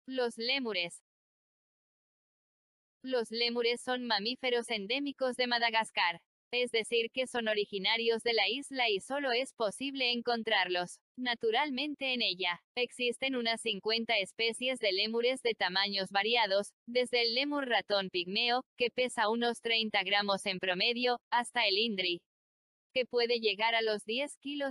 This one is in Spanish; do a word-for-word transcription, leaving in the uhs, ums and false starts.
Los lémures. Los lémures son mamíferos endémicos de Madagascar. Es decir, que son originarios de la isla y solo es posible encontrarlos naturalmente en ella. Existen unas cincuenta especies de lémures de tamaños variados, desde el lémur ratón pigmeo, que pesa unos treinta gramos en promedio, hasta el indri, que puede llegar a los diez kilos